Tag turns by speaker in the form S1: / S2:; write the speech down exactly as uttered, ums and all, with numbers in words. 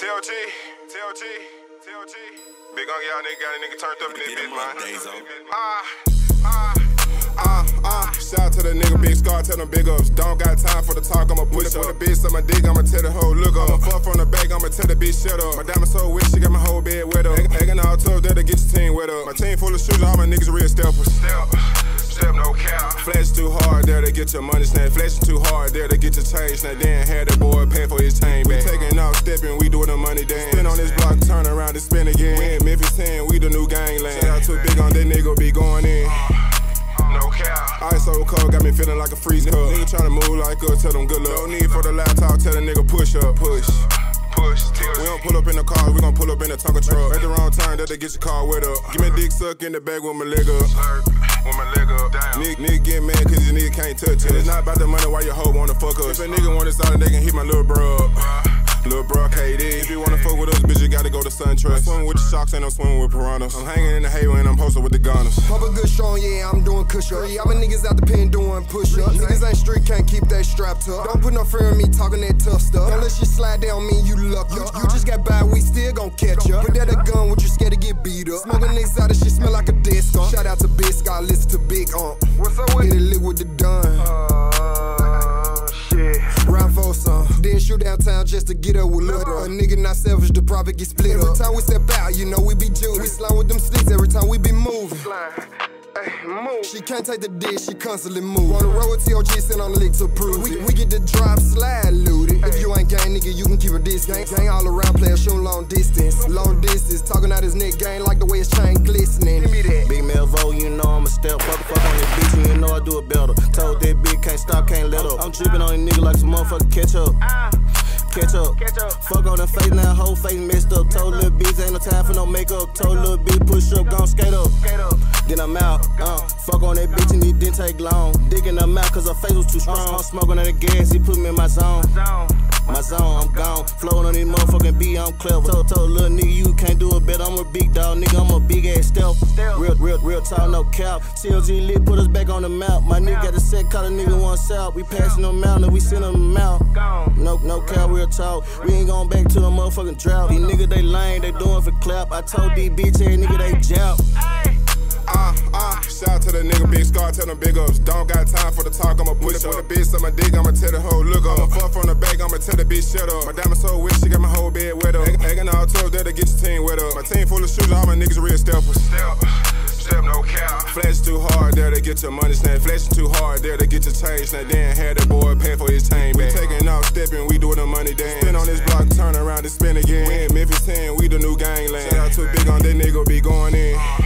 S1: T O G, T O G, T O G. Big on y'all nigga got a nigga turned up in this bitch, man. Ah, ah, ah, ah. Shout out to the nigga Big Scarr, tell them big ups. Don't got time for the talk, I'ma push up. On the bitch, I'ma dig, I'ma tell the whole look up. I'ma fuck from the back, I'ma tell the bitch shut up. My diamond so wet, she got my whole bed wet up. Egging all tough, there to get your team wet up. My team full of shooters, all my niggas real steppers. Step, step, no cap. Flash too hard, there to get your money snatched. Flashing too hard, there to get your change. Now then had that boy pay for his chain back. We taking off, stepping, we doing the money dance. Spin on this block, turn around and spin again. We in Memphis ten, we the new gangland. Shout out to Big on that nigga, be going in. No cap. Ice so cold, got me feeling like a freeze cup. Nigga tryna move like us, tell them good luck. No need for the laptop, tell the nigga push up, push. Push, we don't pull up in the car, we gon' pull up in the Tonka truck. At the wrong time, that they get your car wet up. Give me a dick suck in the bag with my leg up. With my leg up, down. Nigga, nigga get mad cause your nigga can't touch it. It's not about the money while your hoe wanna fuck us. If a nigga want this out, they can hit my little bro up. Lil' bro, K D. If you wanna fuck with us, bitch, you gotta go to SunTrust. I'm swimming with the sharks, ain't no swimming with piranhas. I'm hanging in the hay and I'm posted with the gunners.
S2: Pop a good strong, yeah, I'm doing kush up. Y'all my niggas out the pen doing push-ups. Niggas ain't street, can't keep that strapped up. Don't put no fear in me talking that tough stuff. Don't let shit slide down me, you luck up. You just got by, we still gon' catch up. Put that a gun, what you scared to get beat up. Smoking niggas out of shit, smell like a dead skunk. Shout out to Big Scarr, listen to Big Ump. What's up with it? Hit it lit with the done. Uh, shit. Round four some. Then shoot downtown just to get up with Lil' bro. A nigga not selfish, the profit get split up. Every time we step out, you know we be Jews. We slime with them sticks every time we be moving. Ay, move. She can't take the dick, she constantly move. On the road with T O G, send on the lick to prove. We, we get the drop, slide, looted. If you ain't gang, nigga, you can keep a distance. Gang, gang all around, players shooting long distance. Long distance, talking out his neck, gang like the way his chain glistening. Give me that.
S3: Big Melvo, you know I'm a step. Fuck, fuck on that bitch, and you know I do it better. Told that bitch, can't stop, can't let up. I'm tripping on a nigga like some motherfucking catch up. Catch up. Catch up. Fuck on the face, now whole face messed up. Told little bitch ain't no time for no makeup. Told little bitch push up, gon' skate up. Skate up. Then I'm out. Uh, fuck on that bitch and it didn't take long. Digging her mouth cause her face was too strong. I'm smoking on the gas, he put me in my zone. My zone, I'm gone. Floating on this motherfucking beat, I'm clever. Told, told little nigga you can't do it better. I'm a big dog, nigga, I'm a big ass stealth. Real, real, real tall, no cap. T O G lit, put us back on the map. My nigga got the set, call a nigga one south. We passing them out, and we send them out. No, no cap, real talk. We ain't going back to the motherfucking drought. These niggas, they lame, they doing for clap. I told these bitch ass nigga they jap.
S1: Ah, ah, shout out to the nigga Big Scarr, tell them big ups. Don't got time for the talk, I'ma push up. On the bitch, I'ma dig, I'ma tell the whole look up. I'ma fuck from the back, I'ma tell the bitch shut up. My diamond so wet, she got my whole bed wet up. Egging all tough, there to get your team wet up. My team full of shooters, all my niggas real steppers. Step, step, no cap. Flash too hard, there to get your money snatched. Flashing too hard, there to get your change. Now then had that boy pay for his chain back. We taking off, stepping, we doing the money dance. Spin on this block, turn around and spin again. We in Memphis ten, we the new gangland. Shout out to Big on that nigga, be going in.